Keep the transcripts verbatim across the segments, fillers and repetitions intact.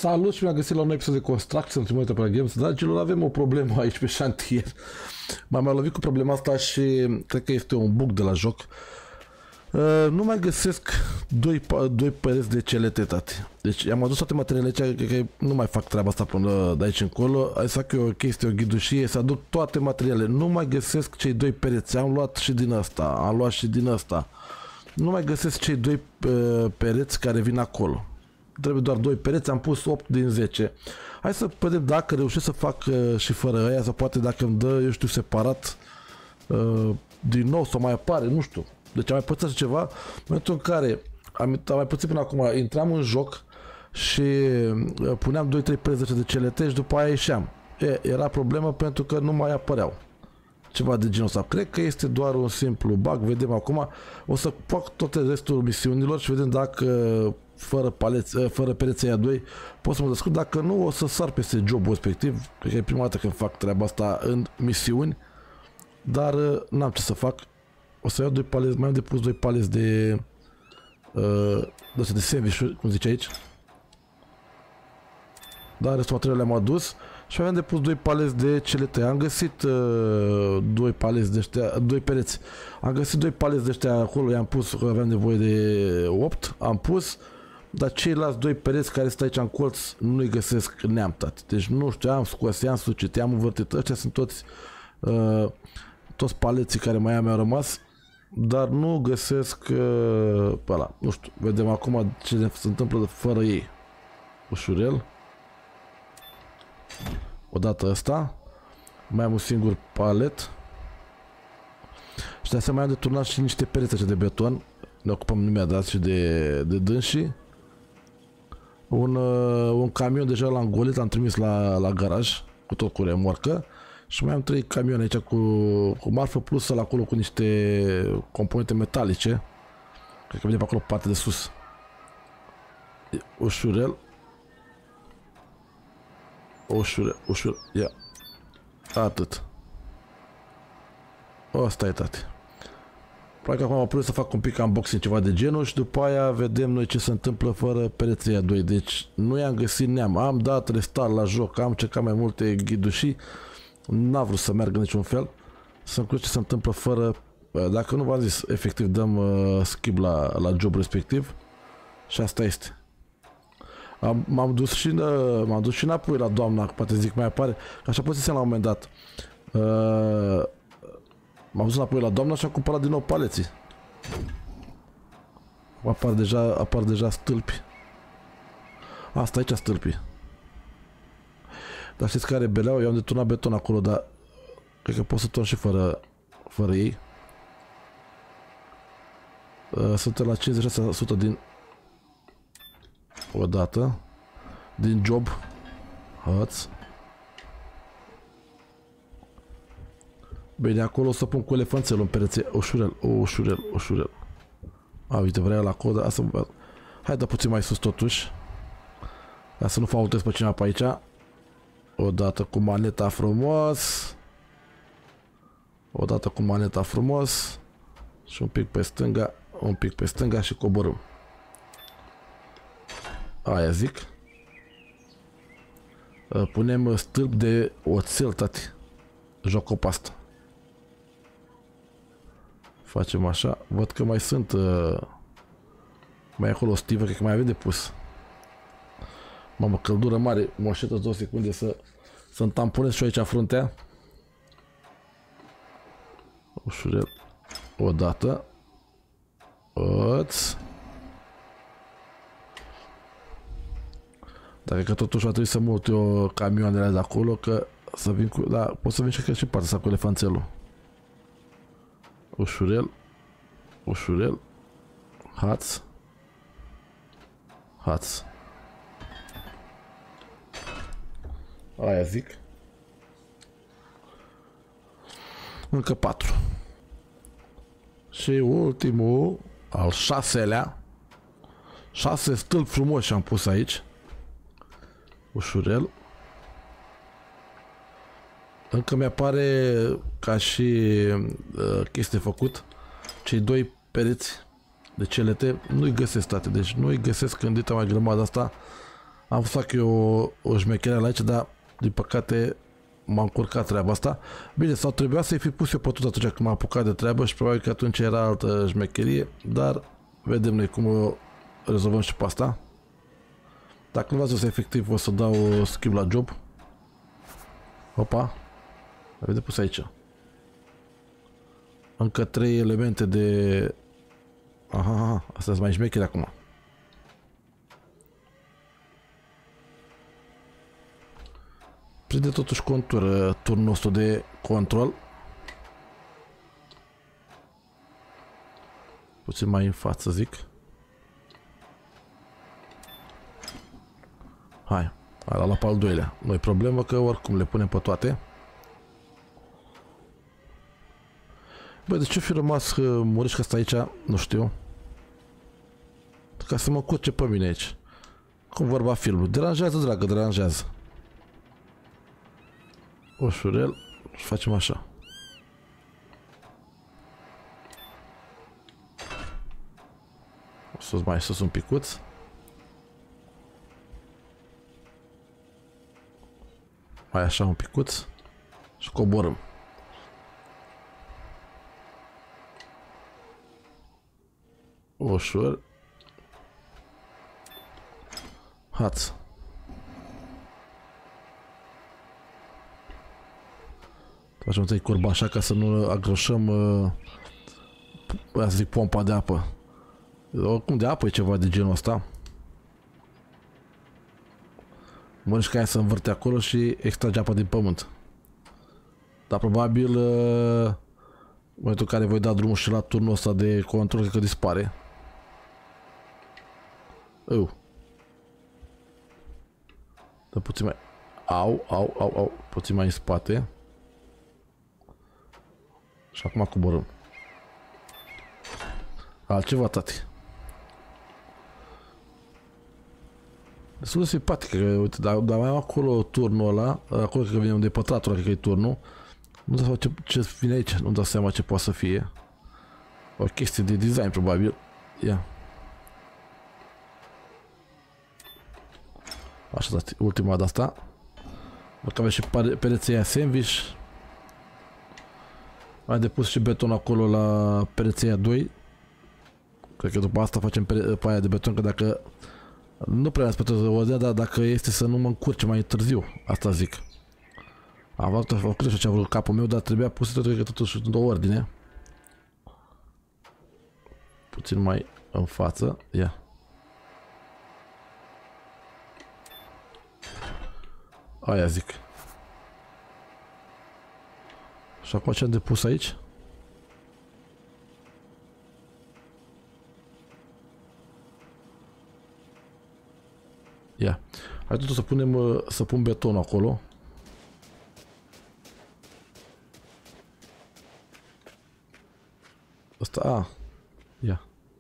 Salut și mi-am găsit la un episod de Construction Simulator pe la Games. Dragilor, avem o problemă aici pe șantier. M-am mai lovit cu problema asta și cred că este un bug de la joc. Uh, nu mai găsesc doi, doi pereți de celete, tati. Deci am adus toate materialele aici, cred că nu mai fac treaba asta până de aici încolo. Hai să fac eu o chestie, o ghidușie, să aduc toate materialele. Nu mai găsesc cei doi pereți. Am luat și din asta, am luat și din asta. Nu mai găsesc cei doi uh, pereți care vin acolo. Trebuie doar doi pereți, am pus opt din zece. Hai să vedem dacă reușesc să fac uh, și fără aia, sau poate dacă îmi dă, eu știu, separat uh, din nou sau mai apare, nu știu. Deci am mai pățit așa ceva, în momentul în care am, am mai pățit până acum, intram în joc și uh, puneam doi trei pereți de celete și după aia ieșeam. E, era problemă pentru că nu mai apăreau. Ceva de genul ăsta. Cred că este doar un simplu bug, vedem acum. O să fac toate restul misiunilor și vedem dacă fără, paleți, fără pereții aia doi pot să mă descurc, dacă nu o să sar peste jobul respectiv. Cred că e prima dată când fac treaba asta în misiuni, dar n-am ce să fac. O să iau doi paleți, mai am depus doi paleți de uh, de, de sandwich, cum zice aici. Dar restul materialele le-am adus și aveam depus doi paleți de celete. Am găsit uh, doi paleți de ăștia, doi pereți. Am găsit doi paleți de ăștia acolo, i-am pus, că aveam nevoie de opt, am pus. Dar ceilalți doi pereți care sunt aici în colț nu-i găsesc neam, tati. Deci nu știu, am scos, i-am sucit, i-am învârtit. Ăștia sunt toți uh, toți paleții care mai am, mi-au rămas, dar nu găsesc uh, pe ăla. Nu știu, vedem acum ce se întâmplă fără ei. Ușurel. Odată ăsta. Mai am un singur palet. Și de asemenea am deturnat și niște pereți de beton. Ne ocupăm, nu mi-a dat și de, de dânsii. Un, uh, un camion deja l-am golit, l-am trimis la, la garaj, cu tot cu remorcă. Și mai am trei camioane aici cu, cu marfă, plus ăla acolo cu niște componente metalice. Cred că vine pe acolo partea de sus. Ușurel. Ușurel, ușurel, ia. Atât. Asta e, tati. Probabil că acum am apărut să fac un pic unboxing, ceva de genul, și după aia vedem noi ce se întâmplă fără pereții aia doi. Deci nu i-am găsit neam. Am dat restart la joc, am încercat mai multe ghidușii, n-a vrut să meargă niciun fel. Să încurc ce se întâmplă fără... Dacă nu v-am zis, efectiv dăm uh, skip la, la job respectiv. Și asta este. M-am dus și uh, m-am dus și înapoi la doamna, poate zic mai apare, că așa pățisem la un moment dat. Uh, M-am dus înapoi la doamna și am cumpărat din nou paleții. Apar deja, apar deja stâlpi. Asta aici stâlpii. Dar știți care beleau? Eu am deturnat beton acolo, dar cred că pot să torn și fără, fără ei. Suntem la cincizeci și șase la sută din odată din job. Hăț. Bine, acolo o să pun cu elefanțelul în perețe. Ușurel, ușurel, ușurel. A, uite, vrea la codă. Asta... Hai, da puțin mai sus totuși. Ca să nu faultez pe cineva pe aici. Odată cu maneta frumos. Odată cu maneta frumos. Și un pic pe stânga. Un pic pe stânga și coborâm. Aia zic. Punem stâlp de oțel, tati. Joc pe asta. Facem așa. Văd că mai sunt uh, mai acolo o stivă, cred că mai avem de pus. Mamă, căldură mare. Mă așteptă două secunde să să-mi tamponez și aici fruntea. Ușurel. Odată. Oț. Dacă că totuși va trebui să mut eu camioanele de acolo, că să vin cu... Da, pot să vin și că și partea asta cu elefanțelul. Ușurel. Ușurel. Haț. Haț. Aia zic. Încă patru. Și ultimul, al șaselea. Șase stâlpi frumoși am pus aici. Ușurel. Încă mi-apare ca și uh, chestie făcut. Cei doi pereți de celete nu-i găsesc, tate. Deci nu-i găsesc când dita mai grămadă asta. Am să fac eu o, o șmechereală aici, dar din păcate m-a încurcat treaba asta. Bine, sau trebuia să-i fi pus eu pe tot atunci când m-am apucat de treabă și probabil că atunci era altă șmecherie, dar vedem noi cum o rezolvăm și pe asta. Dacă nu v-ați efectiv, o să dau skip la job. Opa, avem de pus aici. Încă trei elemente de... Aha, aha, astea sunt mai șmechere acum. Prinde totuși contur turnul nostru de control. Puțin mai în față, zic. Hai, ala la pe al doilea. Nu-i problemă că oricum le punem pe toate. Băi, de ce fi rămas Murișca asta aici? Nu știu. Ca să mă curce pe mine aici. Cum vorba filmul. Deranjează, dragă, deranjează. Ușurel și facem așa. O să mai sus un picuț. Mai așa un picuț. Și coborâm. Ușor. Haț. Facem întâi curba așa ca să nu agroșăm uh, să zic pompa de apă. Oricum de apă e ceva de genul ăsta. Mănânci ca aia să învârte acolo și extrage apa din pământ. Dar probabil uh, în momentul în care voi da drumul și la turnul ăsta de control, cred că dispare. Eu. Dă puțin mai... Au, au, au, au. Puțin mai în spate. Și acum coborâm. Altceva, tati. Destul de simpatic, că, uite, dar, dar mai am acolo turnul ăla, acolo cred că vine unde e pătratul, cred că e turnul. Nu dau seama ce, ce vine aici, nu dau seama ce poate să fie. O chestie de design, probabil. Ia. Așa, tati, ultima de asta. Dacă avem și pereții aia sandwich. Mai depus și beton acolo la pereții aia doi. Cred că după asta facem pe aia de beton, că dacă... Nu prea ați putut o dea, dar dacă este să nu mă încurce mai târziu, asta zic. Am văzut, făcut așa ce a vrut capul meu, dar trebuia pus tot, cred că totuși în două ordine. Puțin mai în față, ia. Aia zic. Și acum ce am depus aici? Ia. Hai totul să punem, să pun betonul acolo. Asta, a. Ia.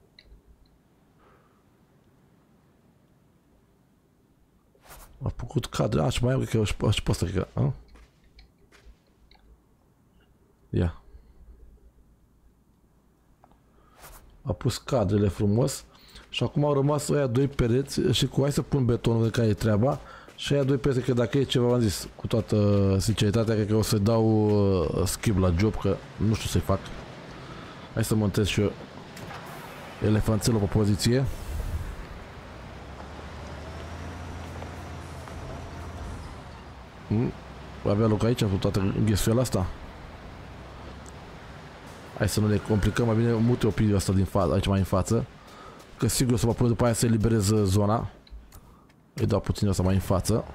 A făcut cadre, a, și mai am, cred că și pe ăsta, cred că, a? Ia. A pus cadrele frumos. Și acum au rămas aia doi pereți și cu hai să pun betonul de care e treaba. Și aia doi pereți, că dacă e ceva, v-am zis, cu toată sinceritatea, cred că o să dau uh, skip la job, că nu știu să-i fac. Hai să montez și eu elefanțelul pe poziție. Hmm. Avea loc aici cu toată înghesuiala asta. Hai să nu le complicăm, mai bine mute opiniul asta din față, aici mai în față. Că sigur o să mă pun după aia să eliberez zona. Îi dau puțin asta mai în față.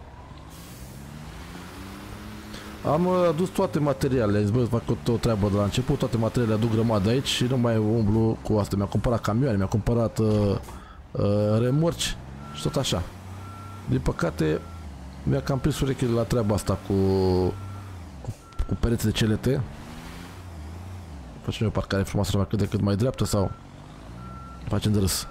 Am adus toate materialele, bă, fac o treabă de la început, toate materialele aduc grămadă aici și nu mai umblu cu asta. Mi-am cumpărat camioane, mi-am cumpărat uh, uh, remorci și tot așa. Din păcate, mi-a cam prins urechile la treaba asta cu, cu, cu pereți de celete. Facem o parcare frumoasă, mai cât de cât mai dreaptă sau facem de râs.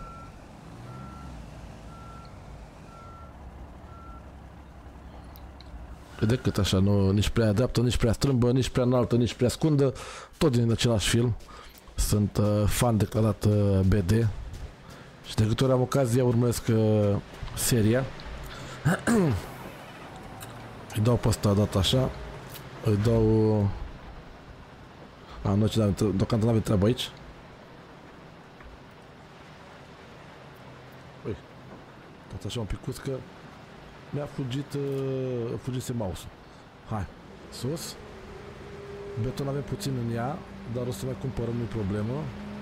De cât așa, nu, nici prea dreaptă, nici prea strâmbă, nici prea înaltă, nici prea scundă, tot din același film. Sunt uh, fan declarat uh, B D și de câte ori am ocazia urmăresc uh, seria Îi dau pe ăsta data așa. Îi dau... A, nu, deocamdată n-avem treabă aici. Ui, tot așa un picuț că mi-a fugit, uh, fugise mouse-ul. Hai, sus. Beton avem puțin în ea, dar o să mai cumpărăm, nu-i problemă.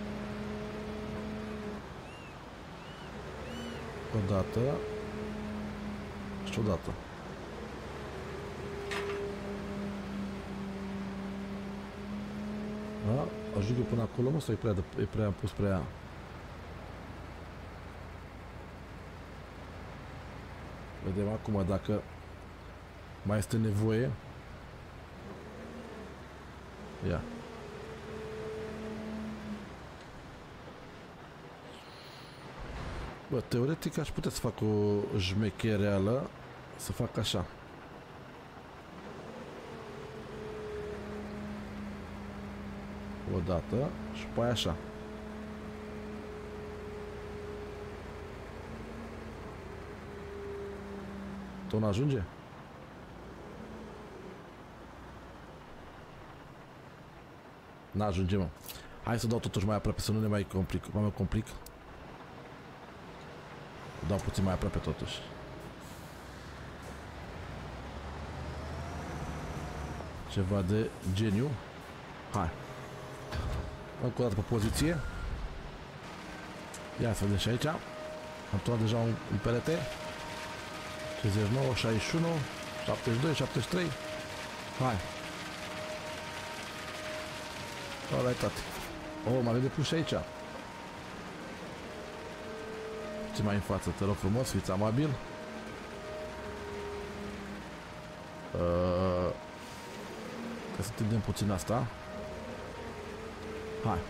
O dată. Și o dată. Da? Ajung eu până acolo, mă, sau e prea, e prea am pus prea... Vedem acum dacă mai este nevoie. Ia. Bă, teoretic aș putea să fac o jmechereală, să fac așa. O dată și pe aia așa. Tot n-ajunge? N-ajunge, mă. Hai să dau totuși mai aproape, să nu ne mai complic. Mai complic. Dau puțin mai aproape totuși. Ceva de geniu. Hai. Încă o dată pe poziție. Ia să vedem și aici. Am tuat deja un, un perete. cincizeci și nouă, șaizeci și unu, șaptezeci și doi, șaptezeci și trei. Hai. Ăla-i tati. Oh, mai avem de pus și aici. Ce mai în față, te rog frumos, fiți amabil. Uh, ca să tindem puțin asta. Hai.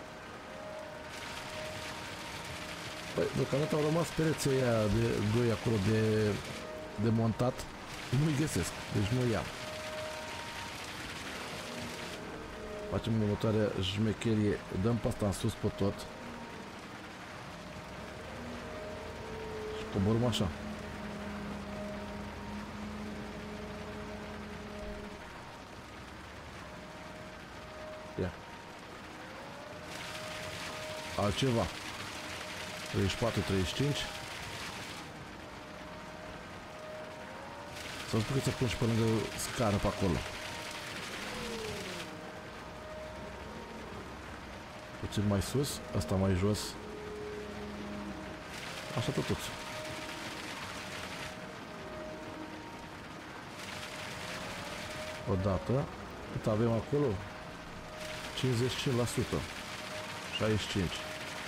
Păi, deocamdată au rămas pereții aia de doi acolo de, de montat. Nu-i găsesc, deci nu i-am. Facem următoarea jmecherie, dăm pe asta în sus pe tot. Și coborâm așa. Ia. Altceva. treizeci și patru, treizeci și cinci. Să-ți spun că ți-a pun și pe lângă scară pe acolo. Puțin mai sus, asta mai jos. Așa tot tot. Odată. Cât avem acolo? cincizeci și cinci la sută. șaizeci și cinci.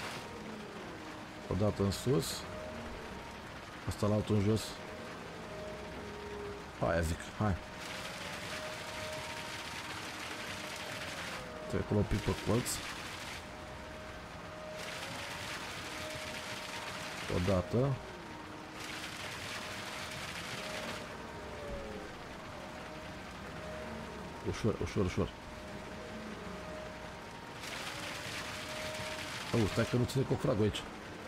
Odată în sus. Asta la altul în jos. Aia zic, hai. Trebuie acolo un pic pe colț. Odată. Ușor, ușor, ușor. Oh, stai că nu ține cofragul aici.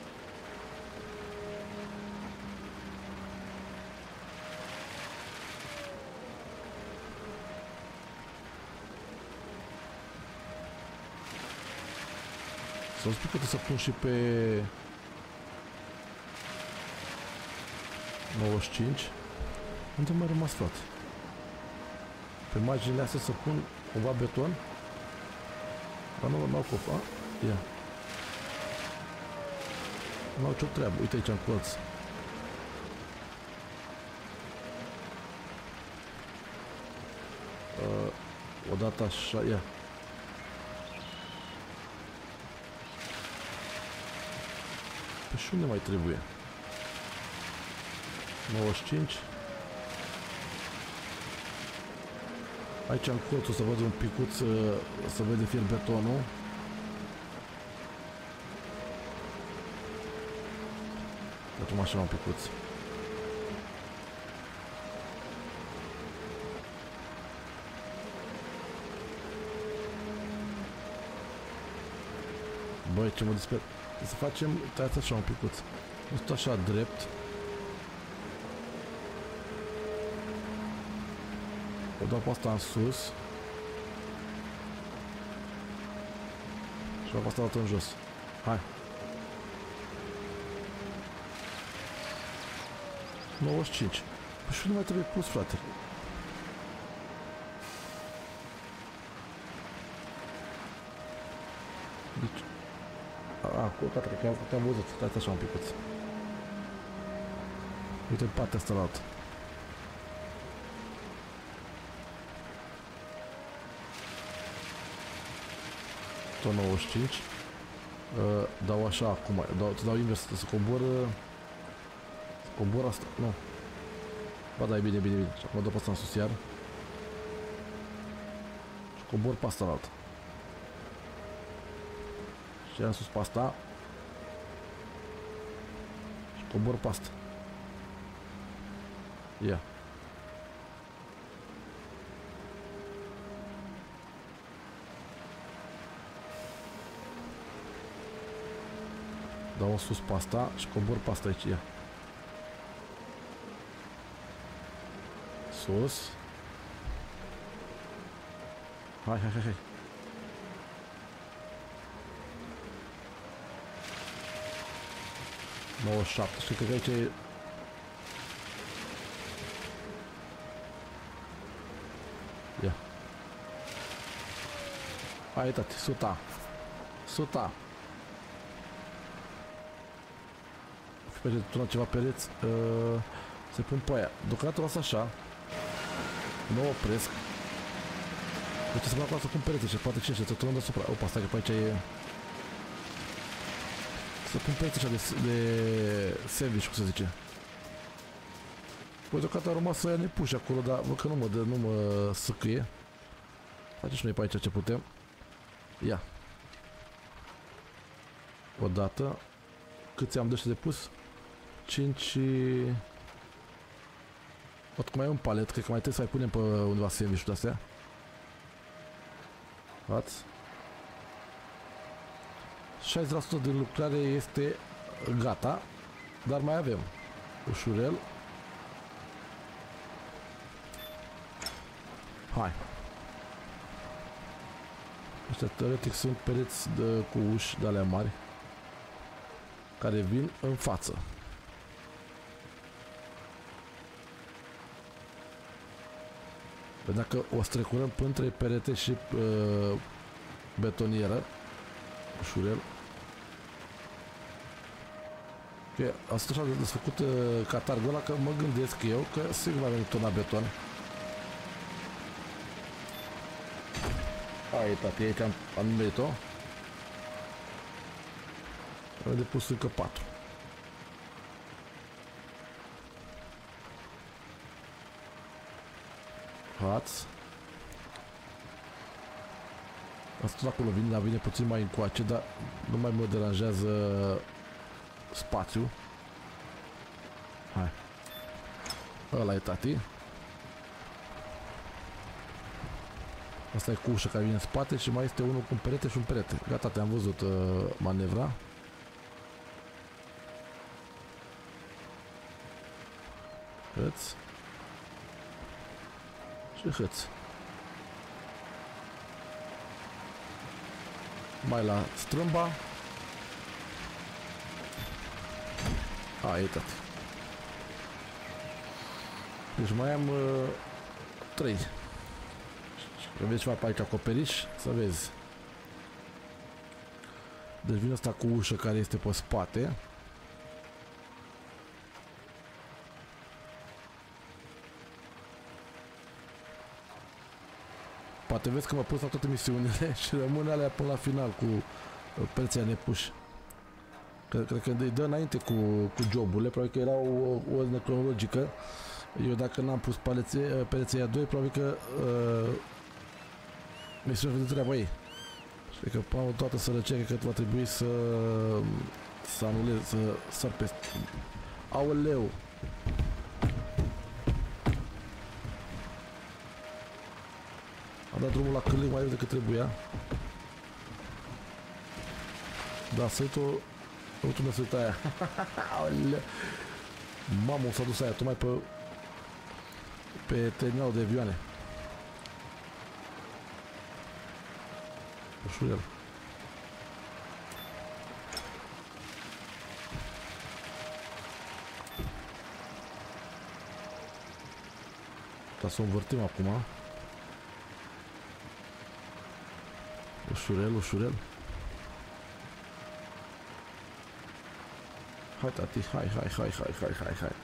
Să-mi spun că trebuie să pun și pe nouăzeci și cinci. Unde mai rămas, frate? Pe marginile astea să pun cumva beton? Dar nu n-au cofa. Ia. Nu au ce treabă. Uite aici în colț. Uh, odată așa, ia. Păi și unde mai trebuie? nouăzeci și cinci. Aici în colț o să văd un picuț, să vede fier betonul. Acum așa un picuț. Băi, ce mă disper. Să facem, tăiați așa un picuț. Nu stă așa drept. O dau pe asta în sus. Și pe asta în jos. Hai. nouăzeci și cinci. Păi și nu mai trebuie plus, frate. Deci... A, cu gata, cred că te-am văzut. Stați așa un picuț. Uite partea asta la altă. Tot nouăzeci și cinci. Uh, dau așa acum. Dau, te dau invers. Să cobor... Să cobor asta. Nu. Ba da, e bine, bine, bine. Și acum dau pe asta în sus iar. Și cobor pe asta la altă. Și iar în sus pe asta. Și cobor pe asta. Ia. Dau sus pe asta și cobor pe asta aici, ia. Sus. Hai, hai, hai, hai. nouăzeci și șapte, și cred că aici e... Ia. Hai, tati, suta. Suta. Pe turnat ceva pereți, uh, se pun pe aia. Deocamdată o las așa. Nu opresc. Deci să fac asta cu pereți și poate cinci, să turnăm deasupra. Opa, stai că pe aici e... Să pun pereți așa de, de sandwich, cum se zice. Păi deocamdată a rămas să ia nepuși acolo, dar văd că nu mă dă, nu mă săcâie. Facem și noi pe aici ce putem. Ia. Odată. Câți am de ăștia de pus? cinci... Văd că mai e un palet, cred că mai trebuie să mai punem pe undeva sandwich-ul de-astea. Ați? șaizeci la sută din lucrare este gata, dar mai avem ușurel. Hai. Ăștia teoretic sunt pereți de, cu uși de alea mari care vin în față. Păi dacă o strecurăm până între perete și uh, betonieră, ușurel, că asta așa de desfăcut uh, catargul ăla, că mă gândesc eu că sigur va veni tot la beton. Hai, tati, aici am, am numerit-o. Am depus încă patru. Hați. Asta acolo vine, dar vine puțin mai încoace, dar nu mai mă deranjează spațiul. Hai. Ăla e, tati. Asta e cu ușa care vine în spate și mai este unul cu un perete și un perete. Gata, te-am văzut uh, manevra. Hăț. Și hăț. Mai la strâmba. A, e tati. Deci mai am uh, trei. Că vezi ceva pe aici acoperiș, să vezi. Deci vine asta cu ușă care este pe spate. Poate vezi că m-a pus la toate misiunile și rămâne alea până la final cu pereții nepuși. Cred că îi dă înainte cu, cu joburile, probabil că era o, o ordine cronologică. Eu dacă n-am pus pereții a doi, probabil că uh, misiunea de treaba ei. Și cred că până toată sărăcia, cred că va trebui să să anulez, să sar peste. Aoleu! A dat drumul la cârlig mai repede decât trebuia. Da, să uit-o... Uite unde să uit aia. Mamă, s-a dus aia, tocmai pe... pe terminalul de avioane. ușurel. Ca să o învârtim acum. Ușurel, ușurel. Hai, tati, hai, hai, hai, hai, hai, hai, hai.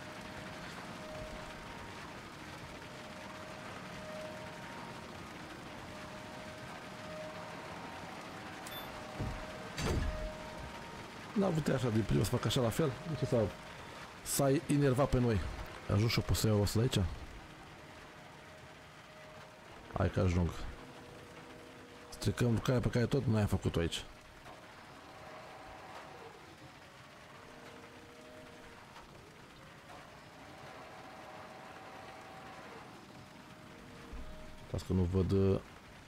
N-a avut așa din prima să fac așa la fel. Ce s-a... S-a enervat pe noi. Ajung și-o pot să iau asta de aici? Hai că ajung. Stricăm lucrarea pe care tot noi am făcut-o aici. Las că nu văd...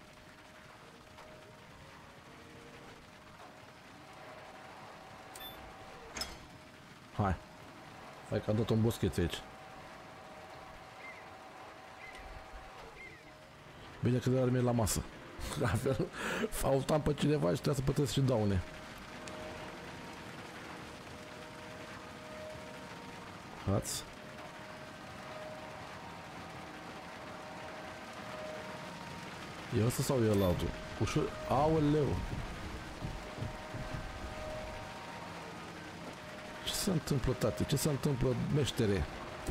Hai. Hai că am dat un boscheț aici. Bine că de la mine la masă. Altfel, faultam pe cineva și trebuie să plătesc și daune. Hați. E ăsta sau e ăla altul? Ușor... Aoleu! Ce se întâmplă, tati? Ce se întâmplă, meștere?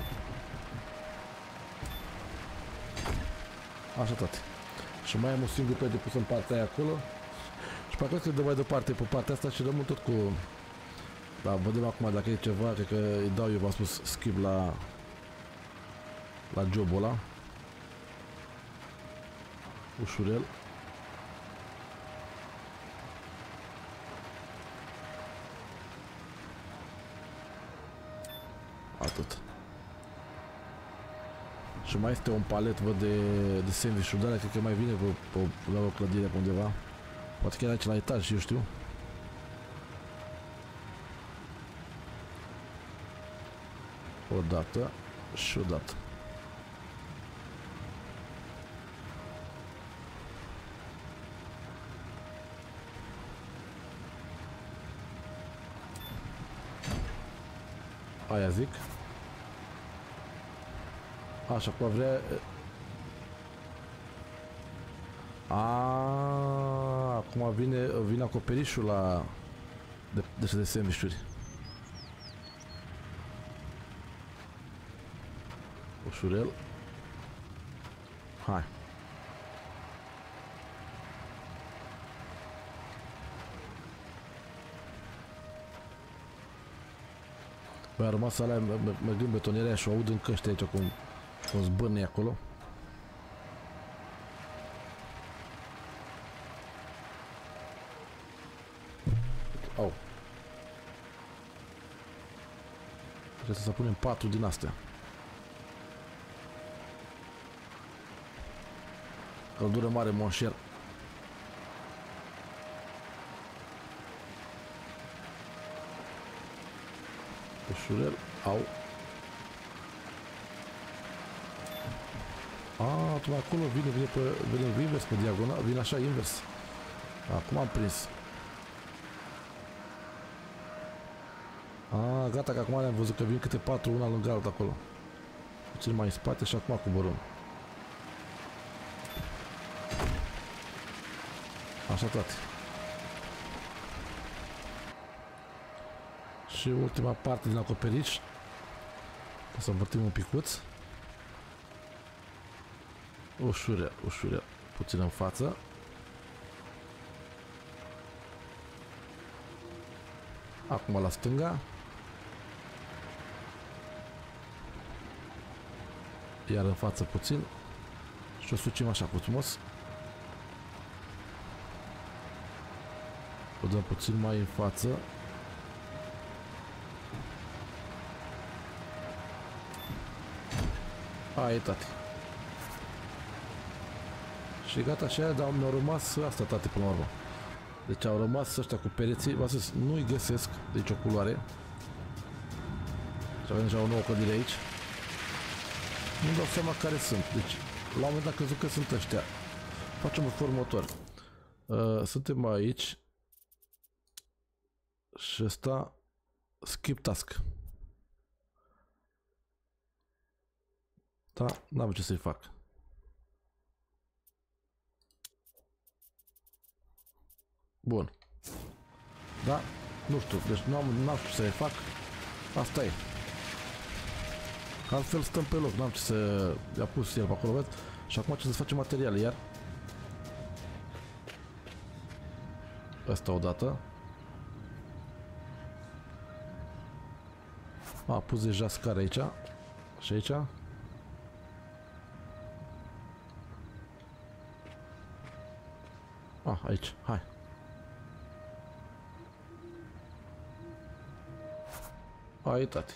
Așa, tati. Și mai am un singur pe de pus în partea aia acolo. Și pe acolo cred de mai departe pe partea asta și rămân tot cu... Da, vedem acum dacă e ceva, cred că îi dau eu, v-am spus, skip la... La jobul ăla. Ușurel. Atât. Și mai este un palet, văd, de, de sandwich-uri, dar cred că mai vine pe, pe, la o clădire pe undeva. Poate chiar aici la etaj, eu știu. O dată și o dată. Aia zic. Așa, acum vrea... Aaaa, acum vine, vine acoperișul la... De, de, de sandwich-uri. Ușurel. Hai. Băi, a rămas alea, merg în betonierea și o aud în căști aici cum, cum zbârne acolo. Au. Trebuie să punem patru din astea. Căldură mare, monșer. Ușurel, au. A, tu acolo vine, vine pe, vine invers pe diagonal, vine așa invers. Acum am prins. A, gata, că acum am văzut că vin câte patru, una lângă alta acolo. Puțin mai în spate și acum coborâm. Așa, tati. Și ultima parte din acoperiș. O să învârtim un picuț. Ușurel, ușurel. Puțin în față. Acum la stânga. Iar în față puțin. Și o sucim așa cu frumos. O dăm puțin mai în față. Aia e, tati. Și gata, și aia, dar mi-au rămas asta, tati, până la urmă. Deci au rămas ăștia cu pereții, v-am spus, nu-i găsesc de nicio culoare. Și avem deja o nouă clădire aici. Nu-mi dau seama care sunt, deci la un moment dat am crezut că sunt ăștia. Facem un următor. Uh, suntem aici. Și ăsta skip task. Da, n-am ce să-i fac. Bun. Da, nu știu, deci n-am, n-am ce să-i fac. Asta e. Altfel stăm pe loc, n-am ce să... i-a pus el pe acolo, vezi? Și acum ce să facem materiale, iar? Asta odată. A, pus deja scară aici. Și aici. A, aici, hai. Ai, tati.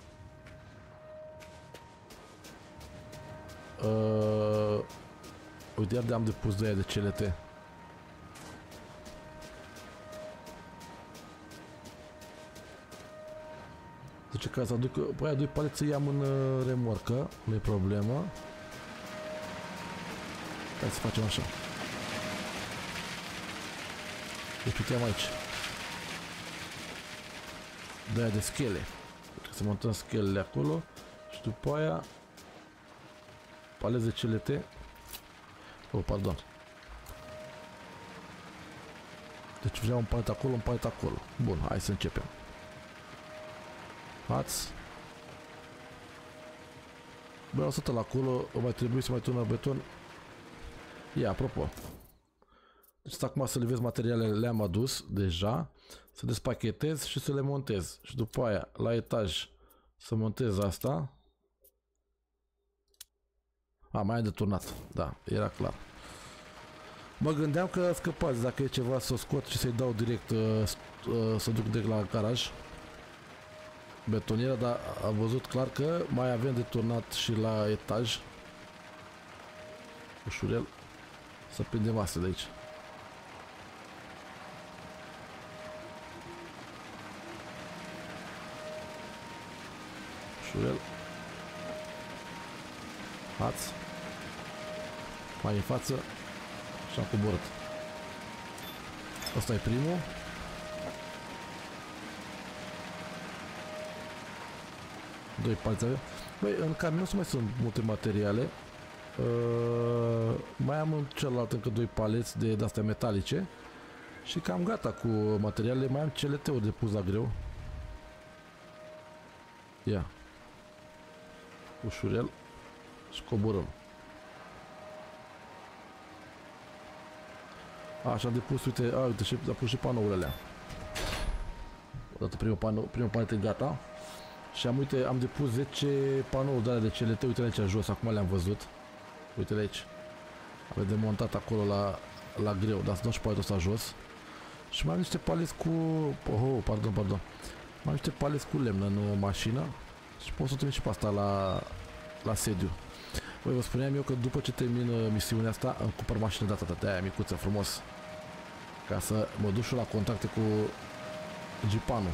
Uh, uite, iar de-am depus de aia de C L T. Zice că să aduc, păi aia doi paleți să i-am în uh, remorcă, nu-i problemă. Hai să facem așa. Deci uite-am aici. De aia de schele. Trebuie să montăm schelele acolo și după aia paleze C L T. Oh, pardon. Deci vreau un palet acolo, un palet acolo. Bun, hai să începem. Hați. Bă, o să-l acolo, o mai trebuie să mai turnă beton. Ia, apropo. Deci acum să le vezi materialele, le-am adus deja. Să despachetez și să le montez. Și după aia, la etaj, să montez asta. A, mai am de turnat. Da, era clar. Mă gândeam că scăpați, dacă e ceva să o scot și să-i dau direct, uh, uh, să duc direct la garaj. Betoniera, dar am văzut clar că mai avem de turnat și la etaj. Ușurel. Să prindem astea de aici. Ușurel. Hați. Mai în față. Și am coborât. Asta e primul. Doi paleți avem. Băi, în camion mai sunt multe materiale. Uh, mai am în celălalt încă doi paleți de astea metalice. Și cam gata cu materialele. Mai am C L T-uri de pus la greu. Ia. Ușurel. Și coborâm. Așa am depus, uite, a, uite, și a pus și panourile alea. Odată primul panou, primul panet e gata. Și am, uite, am depus zece panouri de alea de C L T, uite aici jos, acum le-am văzut. Uite-le aici. Avem de montat acolo la, la greu, dar să dau și paletul ăsta jos. Și mai am niște paleți cu... Oh, pardon, pardon. Mai am niște paleți cu lemn în mașină. Și pot să trimit și pe asta la, la sediu. Băi, vă spuneam eu că după ce termin misiunea asta, îmi cumpăr mașină data de aia micuță, frumos. Ca să mă duc și la contacte cu Jeepanul.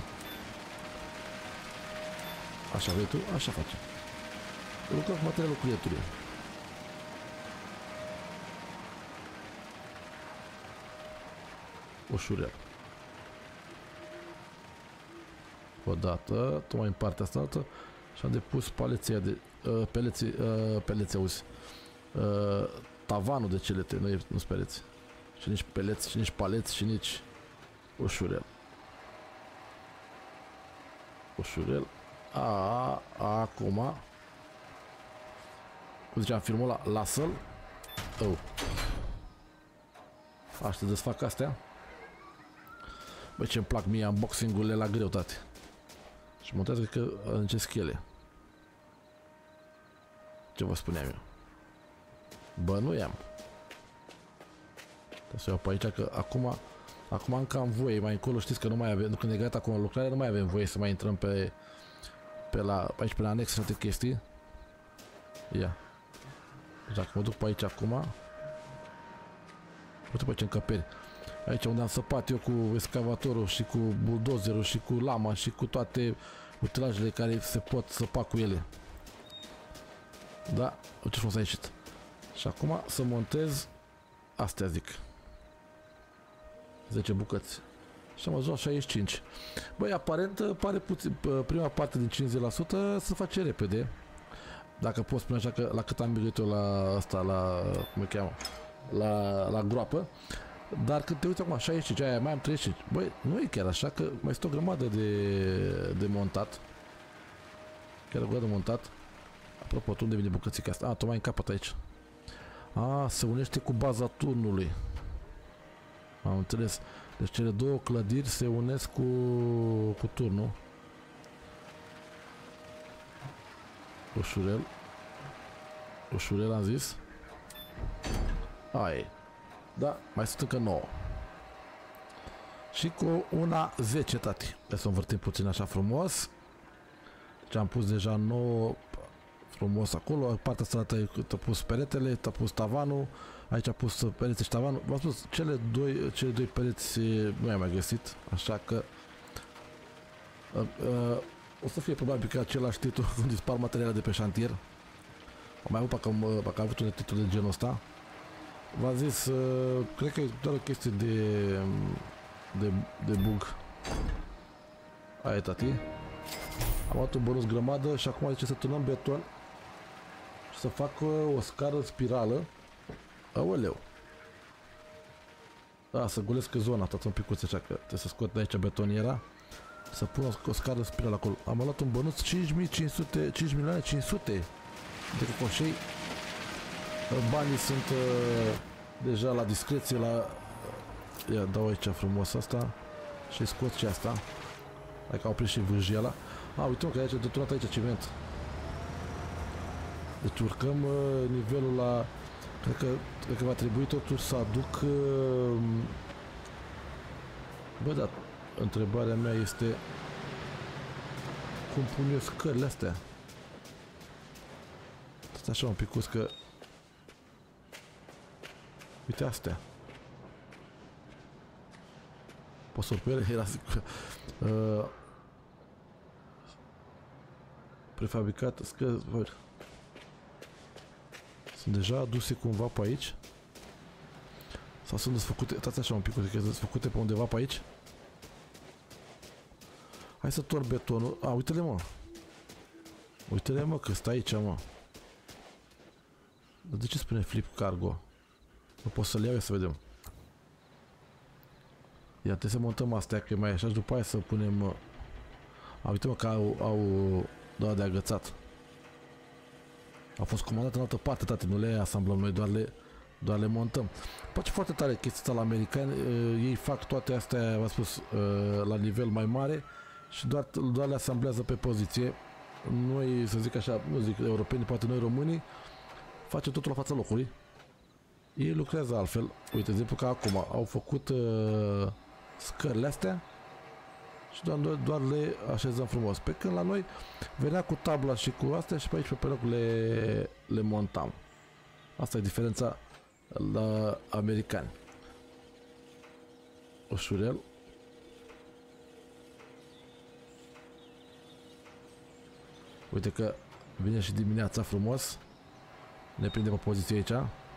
Așa vrei tu? Așa facem. Lucrăm cu materialul clientului. Ușurel. Odată, tocmai în partea asta altă. Și am depus paleția de... Uh, peleții, uh, peleții, auzi. Uh, tavanul de C L T, nu e, nu-s peleți. Și nici peleți, și nici paleți, și nici ușurel. Ușurel. A, acum. Cum ziceam, filmul ăla, lasă-l. Oh. Aș să desfac astea. Băi, ce-mi plac mie unboxing-urile la greutate. Și montează că în ce schele. Ce vă spuneam eu? Bă, nu i-am. Trebuie să iau pe aici, că acum acum încă am voie, mai încolo știți că nu mai avem, când e gata cu lucrarea, nu mai avem voie să mai intrăm pe pe la, aici pe la anex și alte chestii. Ia. Deci dacă mă duc pe aici acum, uite pe ce încăperi. Aici unde am săpat eu cu excavatorul și cu buldozerul și cu lama și cu toate utilajele care se pot săpa cu ele. Da, uite frumos a ieșit. Și acum să montez astea, zic. zece bucăți. Și am ajuns la șaizeci și cinci. Băi, aparent pare puțin, prima parte din cincizeci la sută se face repede. Dacă pot spune așa că la cât am bilet eu la asta, la, cum îi cheamă, la, la groapă. Dar când te uiți acum, șaizeci și cinci, aia mai am treizeci și cinci. Băi, nu e chiar așa, că mai este o grămadă de, de montat. Chiar o grămadă de montat. Apropo, unde vine bucățica asta? A, tocmai în capăt aici. A, se unește cu baza turnului. Am înțeles. Deci cele două clădiri se unesc cu, cu turnul. Ușurel. Ușurel am zis. Aia. Da, mai sunt încă nouă. Și cu una zece, tati. Hai să învârtim puțin așa frumos. Deci am pus deja nouă frumos acolo. Partea asta te-a pus peretele, te-a pus tavanul. Aici a pus pereți și tavanul. V-am spus, cele doi, cele doi pereți nu i-am mai găsit. Așa că uh, uh, o să fie probabil că același titlu când dispar materiale de pe șantier. Am mai avut parcă am, parcă am avut un titlu de genul ăsta. V-am zis, uh, cred că e doar o chestie de, de, de bug. Aia e, tati. Am luat un bonus grămadă și acum zice să turnăm beton și să fac uh, o scară spirală. Aoleu. Da, să golesc zona asta un picuț așa, că trebuie să scot de aici betoniera. Să pun o, o scară spirală acolo. Am luat un bonus cinci mii cinci sute, cinci milioane cinci sute de cocoșei. Banii sunt uh, deja la discreție, la... Ia, dau aici frumos asta și scot și asta. Hai că au prins și vârjiala. A, uite că aici, detonat aici ciment. Deci urcăm uh, nivelul la... Cred că, cred că va trebui totuși să aduc... Uh... Bă, da, întrebarea mea este... Cum pun eu scările astea? Stai așa un pic, că... Uite astea. Poți să urc pe ele? Era zic... Uh... Prefabricat, scări... Sunt deja aduse cumva pe aici? Sau sunt desfăcute? Stați așa un pic, că sunt desfăcute pe undeva pe aici? Hai să torn betonul. A, uite-le, mă. Uite-le, mă, că stă aici, mă. Dar de ce spune flip cargo? Nu pot să-l iau, să vedem. Ia, trebuie să montăm astea, că e mai așa și după aia să punem... A, uite, mă, că au... au doar de agățat. Au fost comandate în altă parte, tati, nu le asamblăm noi, doar le, doar le montăm. Place foarte tare chestia asta la americani, uh, ei fac toate astea, v-am spus, uh, la nivel mai mare și doar, doar le asamblează pe poziție. Noi, să zic așa, nu zic europeni, poate noi românii, facem totul la fața locului. Ei lucrează altfel. Uite, de exemplu, că acum au făcut uh, scările astea și doar, doar le așezăm frumos. Pe când la noi venea cu tabla și cu astea și pe aici pe loc le, le montam. Asta e diferența la americani. Ușurel. Uite că vine și dimineața frumos. Ne prindem o poziție aici.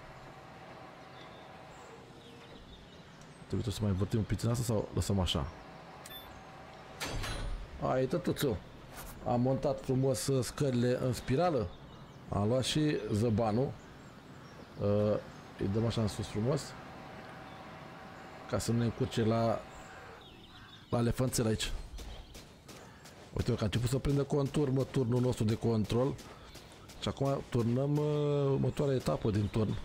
Trebuie să mai învârtim un pic în asta sau lăsăm așa? Ai, tătuțu. Am montat frumos scările în spirală. Am luat și zăbanul. Uh, îi dăm așa în sus frumos. Ca să nu ne încurce la la elefanțel aici. Uite că a început să prindă contur, mă, turnul nostru de control. Și acum turnăm uh, următoarea etapă din turn.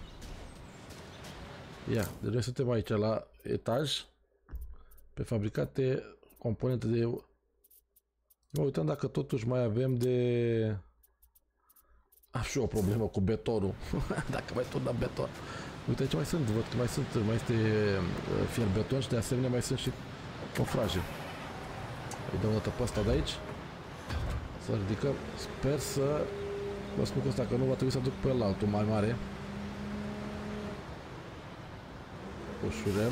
Ia, deci noi suntem aici la etaj. Pe fabricate componente de... Mă uităm dacă totuși mai avem de... Am și o problemă cu betonul. Dacă mai turnăm beton. Uite, aici mai sunt, văd că mai sunt, mai este fier beton și de asemenea mai sunt și cofraje. Îi dăm o dată pe asta de aici. Să ridicăm. Sper să... Vă spun că ăsta, că nu va trebui să duc pe altul mai mare. Ușurel.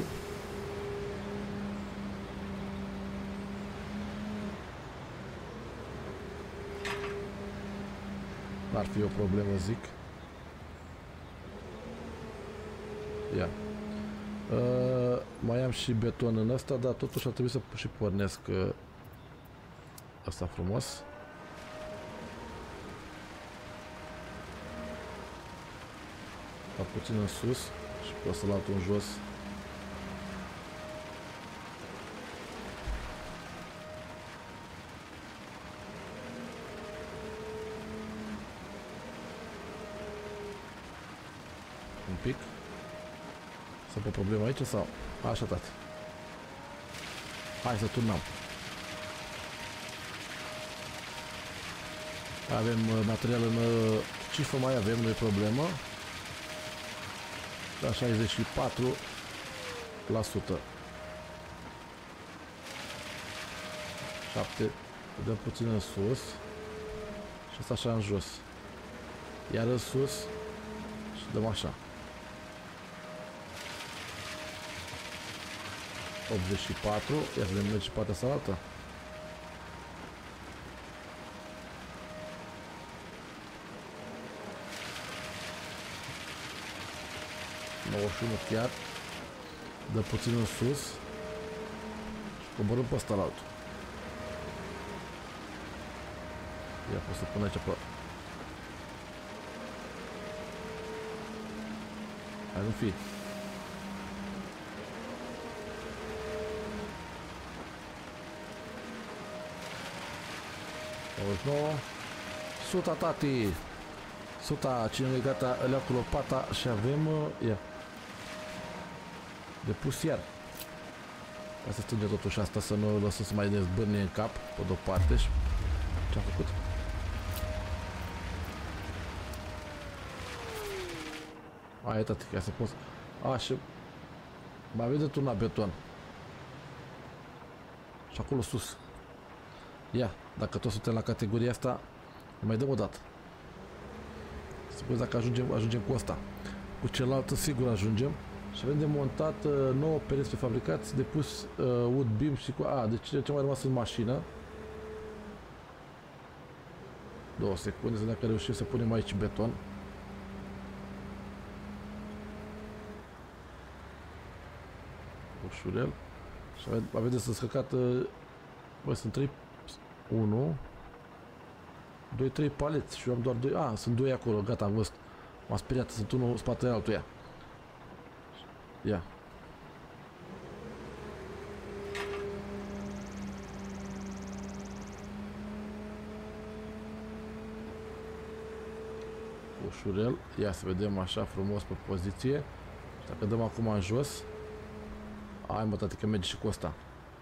N-ar fi o problemă, zic. Ia. Uh, mai am și beton în ăsta, dar totuși ar trebui să și pornesc uh, asta frumos. Dar puțin în sus și pot să-l alt în jos. Un pic. Să pe problemă aici sau? Așa, tati. Hai să turnăm. Avem material în cifră, mai avem, nu e problemă. La șaizeci și patru la sută. șapte. Dăm puțin în sus. Și asta așa în jos. Iar în sus. Și dăm așa. optzeci și patru. Ia să vedem și partea asta altă. nouăzeci și unu chiar. Dă puțin în sus. Și coborâm pe ăsta la altul. Ia pot să pun aici pe... Hai, nu fi. nouăzeci și nouă. Suta, tati. Suta, cine e gata, îl iau cu lopata și avem... Ia. De pus iar. Ca să strângem totuși asta, să nu lăsăm să mai ne zbârne în cap, pe de-o parte. Și ce-am făcut? Aia, tati, ca să pot... A, și... Mai avem de turnat beton. Și acolo sus. Ia, dacă tot suntem la categoria asta, mai dăm o dată. Să vezi dacă ajungem, ajungem cu asta. Cu celălalt sigur ajungem. Și avem de montat uh, nouă pereți prefabricați, de pus uh, wood beam și cu... A, deci ce mai rămas în mașină. Două secunde, să dacă reușim să punem aici beton. Ușurel. Și avem, avem de scăcat... Uh, bă, sunt trei... unu... doi, trei paleți și eu am doar doi... A, sunt doi acolo, gata, am văzut. M-a speriat, sunt unul în spatele altul, ia. Ia. Ușurel. Ia să vedem așa frumos pe poziție. Și dacă dăm acum în jos. Ai, mă, tati, că merge și cu asta.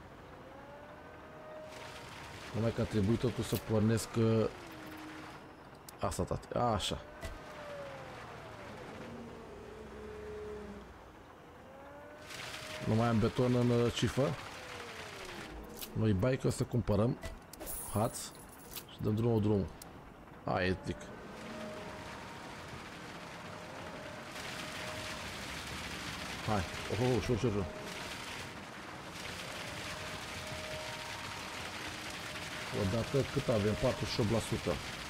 Numai că a trebuit totuși să pornesc asta, tati. Așa. Nu mai am beton în cifă. Noi bai că o să cumpărăm haț și dăm drumul drumul. Aia zic. Hai. Oh, oh, ușor, ușor, ușor. Odată cât avem? patruzeci și opt la sută.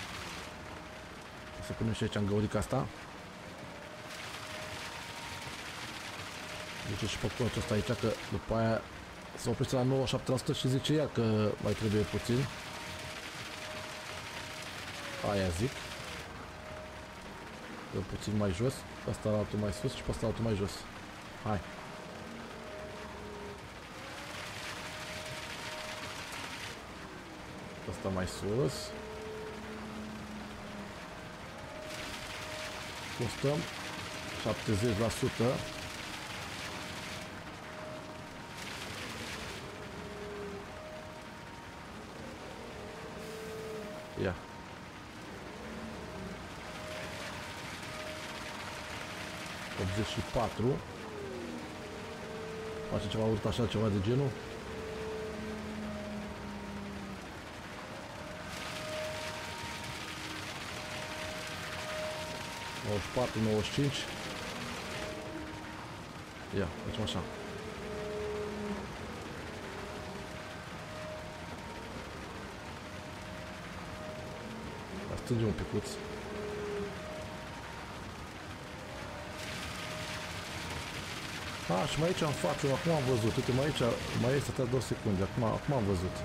Să punem și aici în găurica asta. Duce și pe colțul ăsta aici, că după aia se oprește la nouăzeci și șapte la sută și zice ea că mai trebuie puțin. Aia zic. Dă puțin mai jos, pe ăsta la altul mai sus și pe ăsta la altul mai jos. Hai. Ăsta mai sus. Costăm șaptezeci la sută. Ia. optzeci și patru. Face ceva urât așa, ceva de genul. nouăzeci și patru, nouăzeci și cinci. Ia, facem așa. Strângem un picuț. A, și mai aici în față, acum am văzut. Uite, mai aici, mai este atât două secunde. Acum, acum am văzut.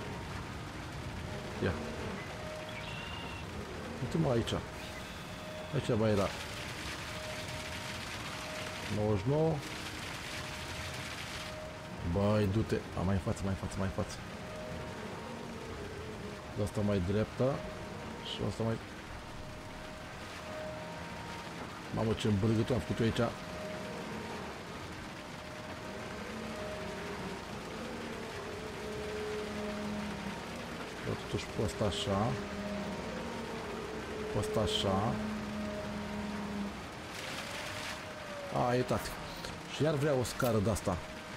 Ia. Uite mă aici. Aici mai era. nouăzeci și nouă. Băi, du-te. A, mai în față, mai în față, mai în față. De asta mai dreapta. Și asta mai... Mamă, ce îmbărgător am făcut eu aici. Totuși pe ăsta așa. Pe ăsta așa. A, e tati. Și iar vrea o scară de asta.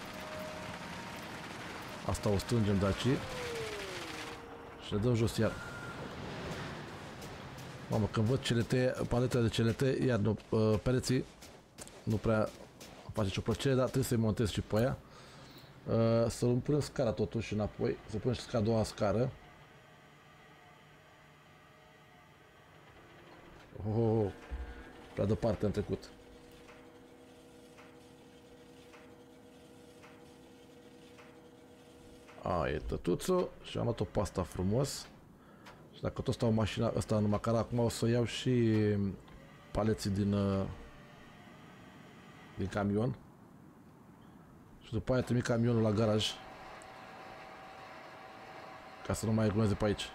Asta o strângem de aici. Și le dăm jos iar. Mamă, când văd celete, paletele de celete, iar nu, uh, pereții, nu prea face nicio plăcere, dar trebuie să-i montez și pe aia. Uh, să îmi punem scara totuși înapoi, să punem și a doua scară. Oh, prea departe am trecut. A, e tătuțul și am luat-o pasta frumos. Și dacă tot stau mașina asta în macara, acum o să iau și paleții din, din camion. Și după aia trimit camionul la garaj. Ca să nu mai glumeze pe aici.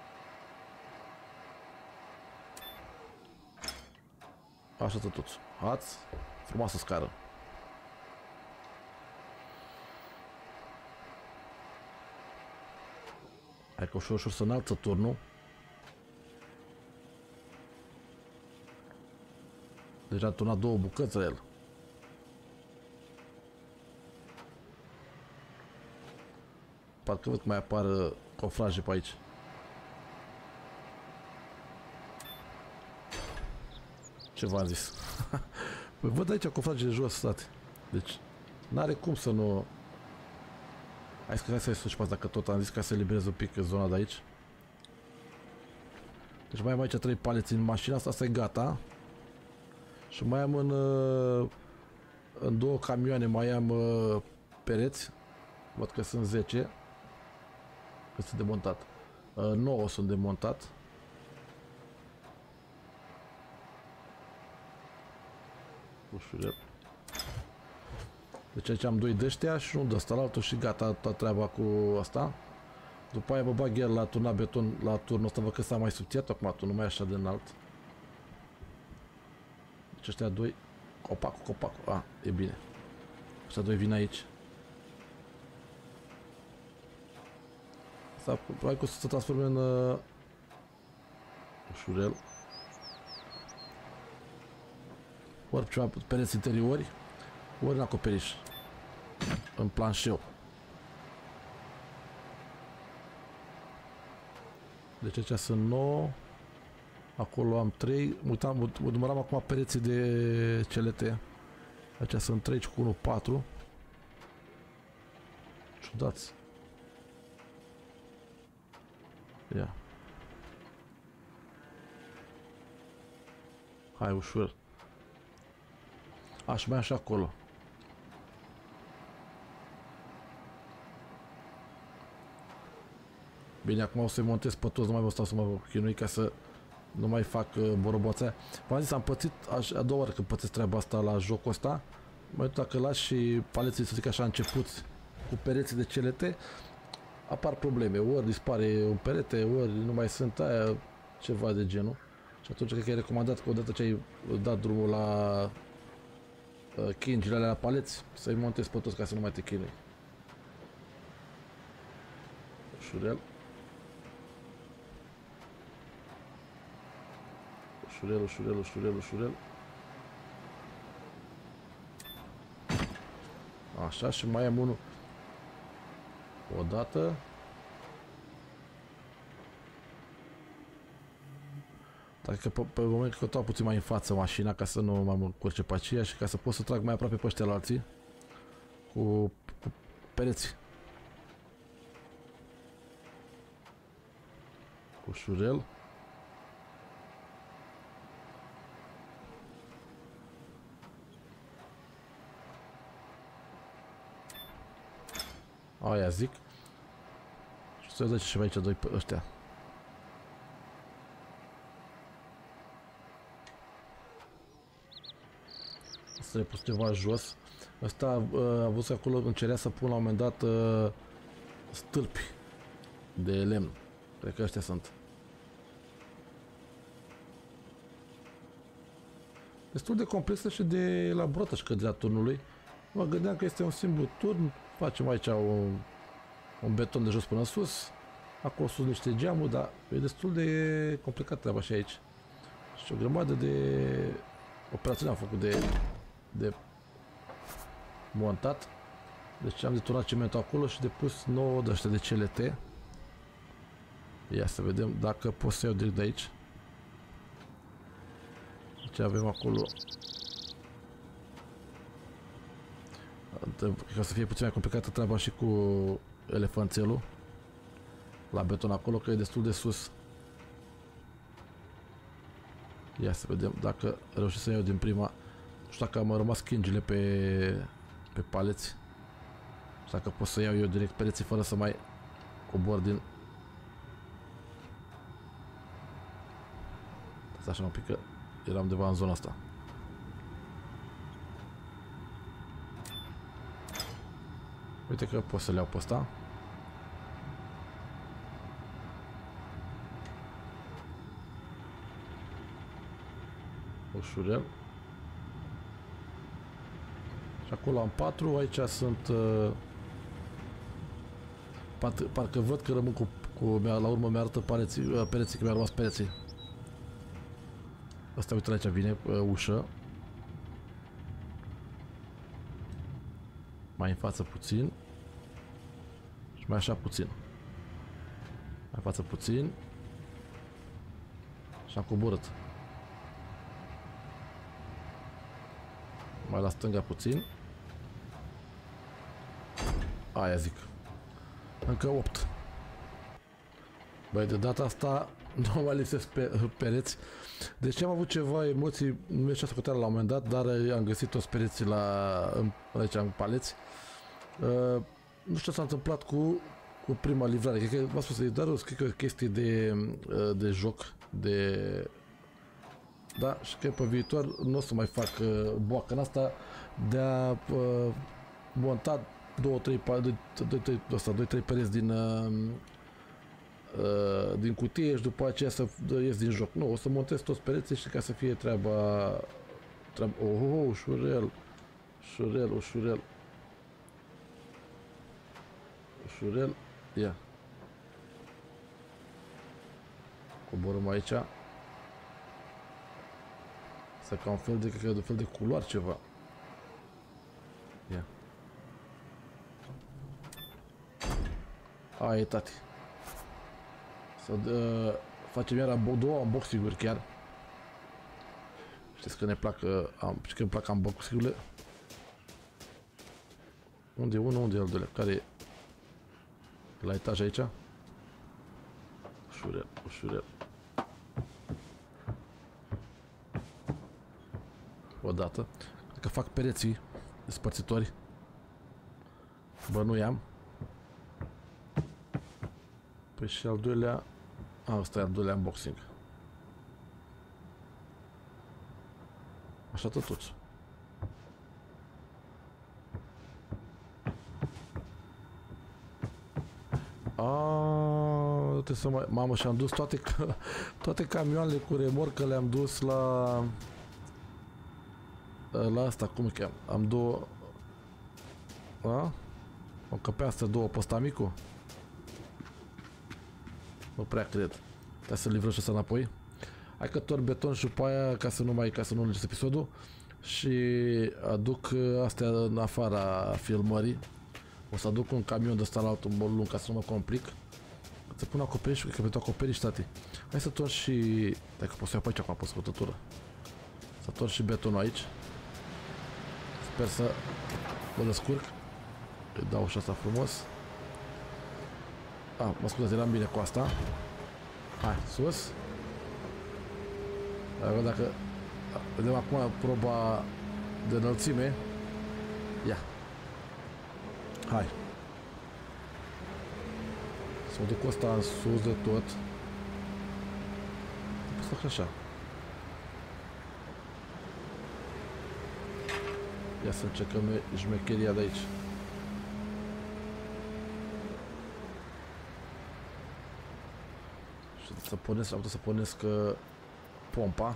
Așa tătuț. Ați, frumoasă scară. Hai că ușor, ușor să înalță turnul. Deja a turnat două bucăți la el. Parcă văd că mai apar cofraje pe aici. Ce v-am zis? Păi văd aici cofraje de jos, state. Deci, n-are cum să nu... Hai să hai să-i suci pe asta, dacă tot am zis, ca să eliberez un pic zona de aici. Deci mai am aici trei paleți în mașina asta, asta e gata. Și mai am în, în două camioane, mai am pereți. Văd că sunt zece. Că sunt demontat. nouă sunt demontat. Ușurel. Deci aici am doi de ăștia și unul de ăsta la altul și gata toată treaba cu asta. După aia mă bag iar la turnat beton la turnul ăsta, văd că s-a mai subțiat acum, tu nu mai e așa de înalt. Deci ăștia doi, copacul, copacul, a, e bine. Ăștia doi vin aici. Asta probabil că o să se transforme în uh, ușurel. Ori ceva pereți interiori, ori în acoperiș. În planșeu. Deci aici sunt nouă. Acolo am trei. Uitam, mă număram acum pereții de celete. Aici sunt trei cu unu, patru. Ciudați. Ia. Hai ușor. Aș mai așa acolo. Bine, acum o să-i montez pe toți, nu mai vă stau să mă chinui ca să nu mai fac uh, boroboața. V-am zis, am pățit aș, a doua oară când pățesc treaba asta la jocul ăsta. Mai tot dacă lași și paleții, să zic așa, începuți cu pereții de celete, apar probleme. Ori dispare un perete, ori nu mai sunt aia, ceva de genul. Și atunci cred că e recomandat că odată ce ai dat drumul la uh, chingile alea la paleți, să-i montezi pe toți ca să nu mai te chinui. Ușurel. Ușurel, ușurel, ușurel, ușurel. Așa, și mai am unul. Odată. Dacă pe, pe moment că tot puțin mai în față mașina ca să nu mă încurce pe aceea și ca să pot să trag mai aproape pe ăștia la alții cu, cu pereți. Ușurel. Aia zic. Și să vedem ce mai aici doi pe ăștia. Să le pus ceva jos. Ăsta uh, a văzut că acolo încerea să pun la un moment dat uh, stâlpi de lemn. Cred că ăștia sunt. Destul de complexă și de elaborată și căderea turnului. Mă gândeam că este un simplu turn. Facem aici un, un beton de jos până sus. Acolo sus niște geamuri, dar e destul de complicat treaba și aici. Și o grămadă de operațiuni am făcut de, de montat. Deci am deturnat cimentul acolo și de pus nouă de ăștia de C L T. Ia să vedem dacă pot să iau direct de aici. Deci avem acolo. Ca să fie puțin mai complicată treaba și cu elefanțelul la beton acolo, că e destul de sus. Ia să vedem dacă reușesc să iau din prima. Nu știu dacă am rămas schingile pe, pe paleți. Și dacă pot să iau eu direct pereții fără să mai cobor din... Asta așa un pic că eram undeva în zona asta. Uite că pot să le iau pe ăsta. Ușurel. Și acolo am patru, aici sunt... Uh, parcă, parcă văd că rămân cu... cu la urmă mi-arătă pereții, uh, pereții, că mi-a rămas pereții. Asta, uite, aici vine uh, ușă. Mai în față puțin. Și mai așa puțin. Mai în față puțin. Și am coborât. Mai la stânga puțin. Aia zic. Încă opt. Băi, de data asta nu mai lipsesc pe, pereți. Deci am avut ceva emoții, nu mi-e așa la un moment dat, dar am găsit toți pereții la, aici în paleți. Uh, nu știu ce s-a întâmplat cu, cu prima livrare. Cred că v-am spus, dar cred că e o chestie de, de joc, de... Da, și că pe viitor nu o să mai fac uh, boacă în asta de a uh, monta două trei pereți din, uh, uh, din cutie și după aceea să ies din joc. Nu, o să montez toți pereții și ca să fie treaba... treaba oh, oh, ușurel, ușurel, ușurel. Ușurel, ia. Coborăm aici. Să ca un fel de, cred că un fel de culoar ceva. Ia. Aia e, tati. Să uh, facem iar două unboxing-uri chiar. Știți că ne plac, am, știți că îmi plac unboxing-urile. Unde e unul, unde e al doilea? Care e? La etaj aici? Ușurel, ușurel. Odată. Cred că fac pereții despărțitori. Bă, nu i-am. Păi și al doilea... A, ăsta e al doilea unboxing. Așa totuși. Aaaa, trebuie să mai... Mamă, și-am dus toate, toate camioanele cu remorcă, le-am dus la... La asta, cum îi cheam? Am două... A? O că pe astea două pe ăsta micu? Nu prea cred. Trebuie să livrăm și asta înapoi. Hai că torn beton și după aia, ca să nu mai, ca să nu lungesc episodul. Și aduc astea în afara filmării. O să aduc un camion de ăsta la altul lung ca să nu mă complic. Să pun acoperiș, cred că pentru acoperiș, tati. Hai să torn și... Dacă pot să iau pe aici acum pe scotătură. Să torn și betonul aici. Sper să mă descurc. Îi dau și asta frumos. A, mă scuzați, eram bine cu asta. Hai, sus. Dacă, dacă vedem acum proba de înălțime. Ia. Hai. Să mă duc cu ăsta în sus de tot. Să fac așa. Ia să încercăm noi șmecheria de aici. Și să pornesc, am putut să pornesc uh, pompa.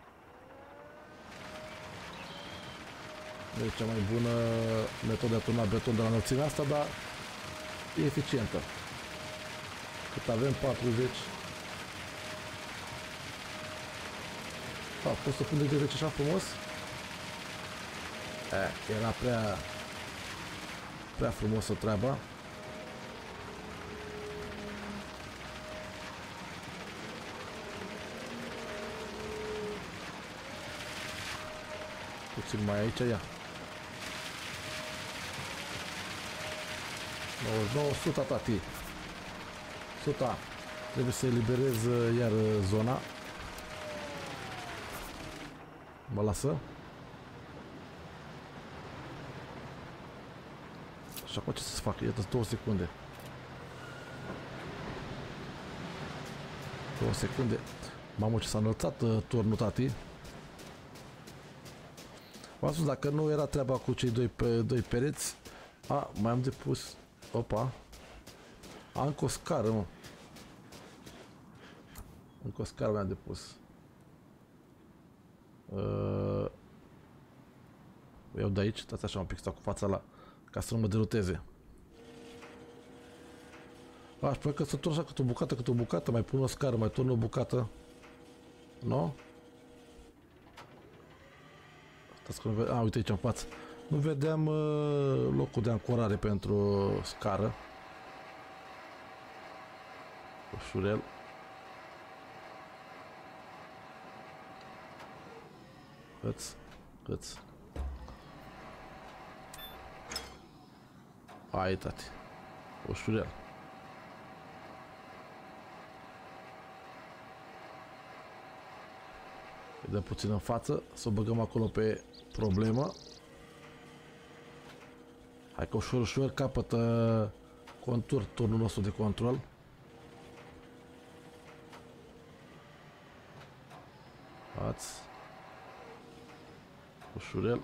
Nu e cea mai bună metodă de a turna beton de la înălțimea asta, dar e eficientă. Cât avem patruzeci. Da, pot să pun de zece așa frumos? E, era prea prea frumosă treaba. Puțin mai aici, ia. nouăzeci și nouă, o sută, tati. o sută. Trebuie să eliberez iar zona. Mă lasă. Și acum ce să fac? Iată, două secunde. două secunde. Mamă, ce s-a înălțat uh, turnul, tati. V-am spus, dacă nu era treaba cu cei doi, pe, doi pereți. A, mai am depus. Opa. A, încă o scară, mă. Încă o scară mi-am depus. Uh, iau de aici, stați așa un pic, stau cu fața la, ca să nu mă deruteze. Aș putea că să turn așa cât o bucată, cât o bucată, mai pun o scară, mai turn o bucată. Nu? Stați că nu vedeam, a, uite aici în față. Nu vedeam uh, locul de ancorare pentru scară. Ușurel. Hăț, hăț. Hai, tati. Ușurel. Îi dăm puțin în față, să o băgăm acolo pe problemă. Hai că ușor, ușor capătă contur turnul nostru de control. Ați. Ușurel.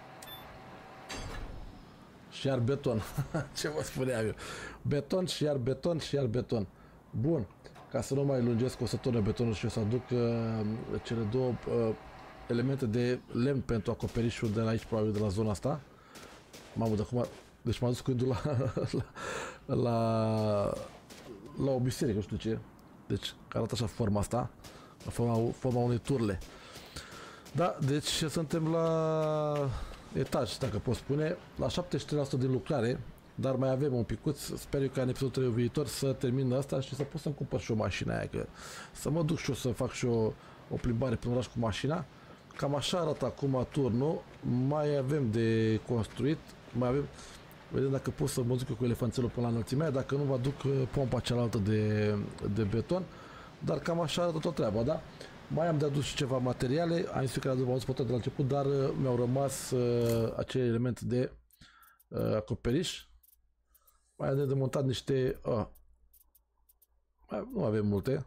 Și iar beton. Ce vă spuneam eu? Beton și iar beton și iar beton. Bun. Ca să nu mai lungesc, o să turne betonul și o să aduc uh, cele două uh, elemente de lemn pentru acoperișul de la aici, probabil de la zona asta. Mamă, de acum... Deci m-am dus cu gândul la, la, la, la o biserică, nu știu ce. Deci arată așa forma asta, forma, forma unei turle. Da, deci suntem la etaj, dacă pot spune, la șaptezeci și trei la sută din lucrare, dar mai avem un picuț. Sper eu ca în episodul viitor să termin asta și să pot să-mi cumpăr și o mașină aia, că să mă duc și eu să fac și o, o plimbare prin oraș cu mașina. Cam așa arată acum turnul, mai avem de construit, mai avem... Vedem dacă pot să mă duc cu elefanțelul până la înălțimea, dacă nu, vă aduc pompa cealaltă de, de beton, dar cam așa arată tot treaba, da? Mai am de adus și ceva materiale, am zis că le-am adus pe toate de la început, dar mi-au rămas uh, acele elemente de uh, acoperiș. Mai am de demontat niște... Uh, mai, nu avem multe.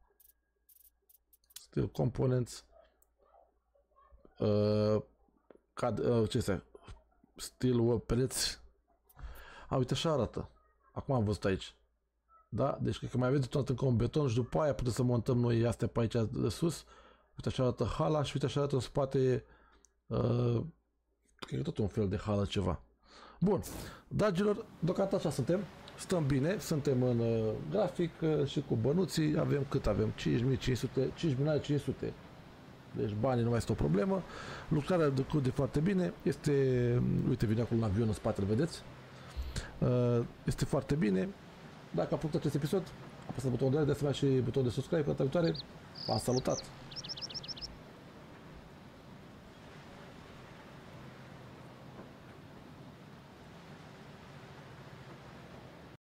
Steel components. Uh, cad, uh, ce este? Steel uh, pereți. A, uite, așa arată. Acum am văzut aici. Da? Deci cred că mai aveți tot încă un beton și după aia putem să montăm noi astea pe aici de sus. Uite, așa arată hala și uite, așa arată în spate. Uh, cred că tot un fel de hală ceva. Bun. Dragilor, deocamdată așa suntem. Stăm bine, suntem în uh, grafic uh, și cu bănuții. Avem cât avem? cinci mii cinci sute, cinci milioane cinci sute. Deci banii nu mai este o problemă. Lucrarea decurge foarte bine. Este, uite, vine acolo un avion în spate, îl vedeți? Este foarte bine. Dacă a plăcut acest episod, apăsați butonul de like, de asemenea și butonul de subscribe. Pe data viitoare, v-am salutat!